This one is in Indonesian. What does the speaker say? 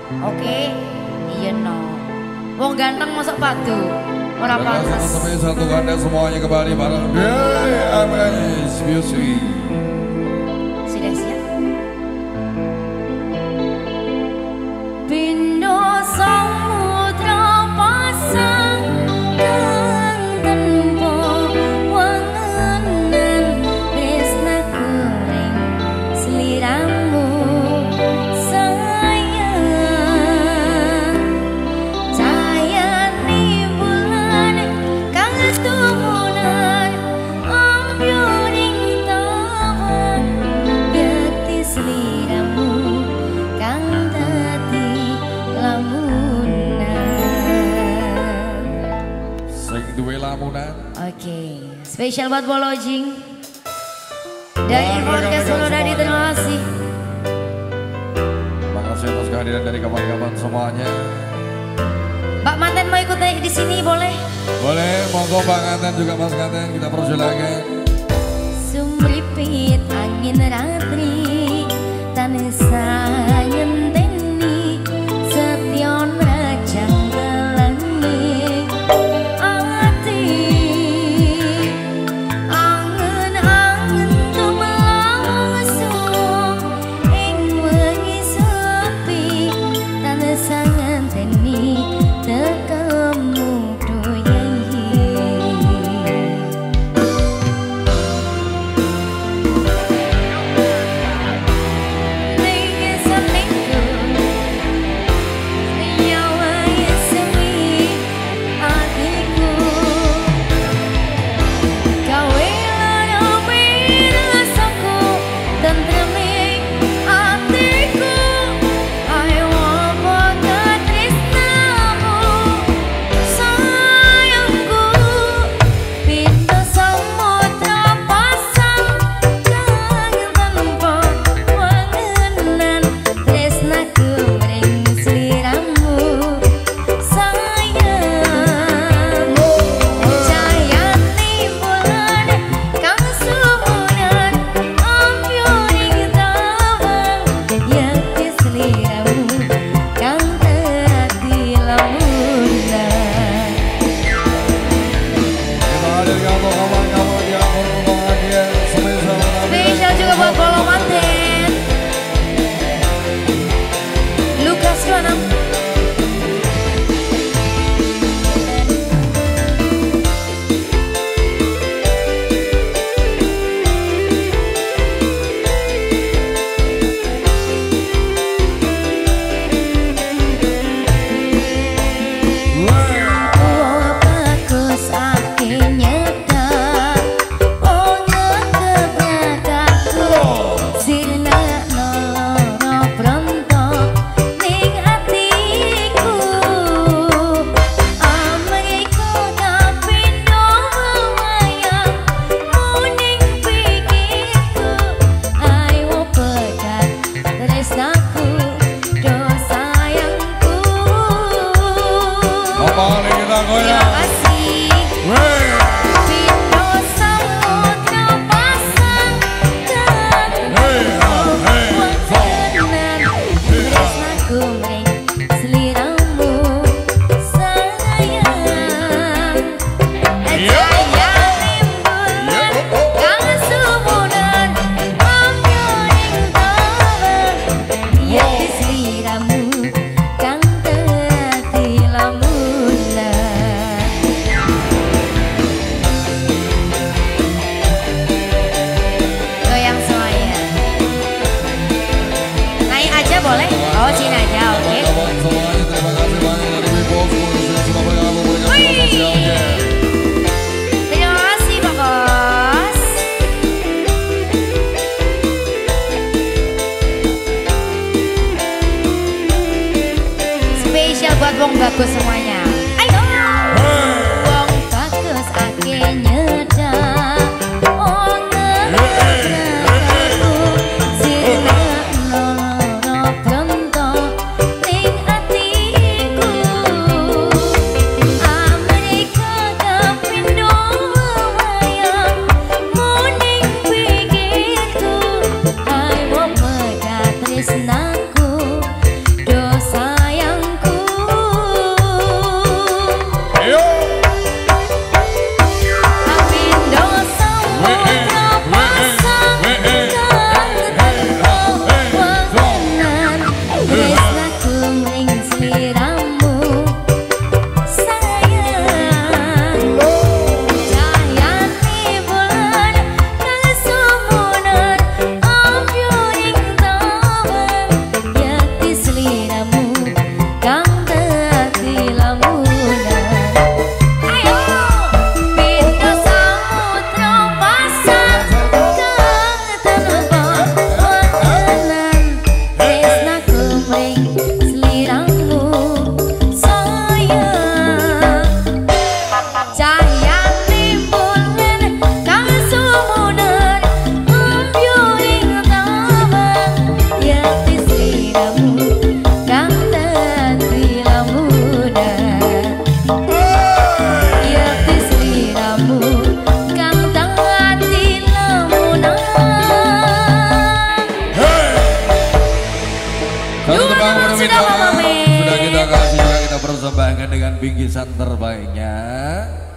Oke, iya no. Wong ganteng masuk padu. Orang pantas. Satu Anda semuanya kembali bareng DMS Music. Sudah siap? Pindo samudra pasang kang tempo wangenan tresna kuring sliramu sayang cahayane bulan kang tumunan ambyoning taman yakti sliramu kang dadi lamunan. Sing duwe lamunan. Oke, spesial buat Bolojing dari podcast Solo Dadi, terima kasih. Makasih atas kehadiran dari kawan-kawan semuanya. Mbak Manten mau ikut di sini boleh? Boleh, monggo Pak Nganten juga Mas Nganten, kita persilakan. Sumripit angin ratri tanesa ngenteni setyon rajang gelangi ati angen-angen tumlangsung ing wengi sepi tanesa ngenteni tekemu doyahi. Spesial juga buat Bolo Manten Lukas 26. Terima kasih. Pindo samudra pasang kang wangenan tresna kumring sliramu sayang cahayane bulan kang sumunan ambyoning taman yakti sliramu kang dadi lamunan. Goyang semuanya. Naik aja boleh? Oh, sini aja, oke. Kawan-kawan semuanya, terima kasih banyak dari Bebos yang sudah bergabung dengan media sosialnya. Terima kasih, Pak Kos. Spesial buat Wong Bagus semuanya. Ayo. Wong Bagus ake nyedak. Oh, ngerti-ngerti. Sirna loro bronto ning atiku. Amerika kapindo wayang muning pikirku. Ayo pegat tresnaku dosa sliramu kang tantri lamuda Yati sliramu kang tangati lamuna Sudah kita kasih, sudah kita persembahkan dengan bingkisan terbaiknya.